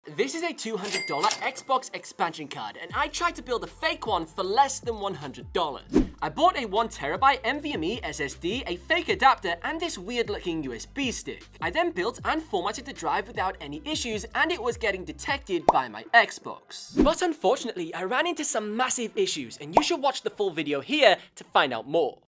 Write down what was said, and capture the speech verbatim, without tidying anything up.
This is a two hundred dollar Xbox expansion card, and I tried to build a fake one for less than one hundred dollars. I bought a one terabyte NVMe S S D, a fake adapter, and this weird looking U S B stick. I then built and formatted the drive without any issues, and it was getting detected by my Xbox. But unfortunately, I ran into some massive issues, and you should watch the full video here to find out more.